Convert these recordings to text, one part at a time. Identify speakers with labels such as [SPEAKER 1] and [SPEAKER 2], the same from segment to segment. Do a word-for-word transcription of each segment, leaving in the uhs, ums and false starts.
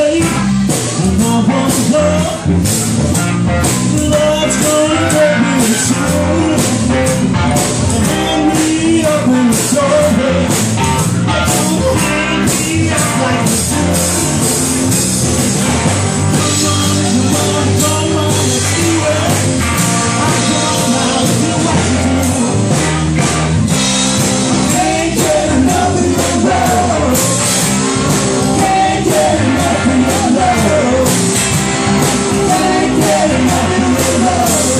[SPEAKER 1] away. And I want love. Love's gonna take me soon. Hand me up in the doorway. Oh, hand me up like this. Come on, come on, come on, let's do it. I come out, do what you do. Can't get enough of your love. Can't get enough of your love. Can't get enough of your love.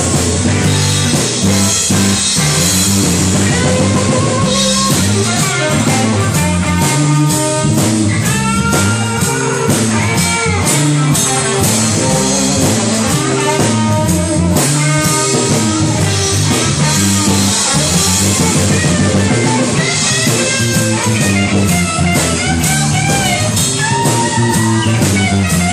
[SPEAKER 2] We'll be right back.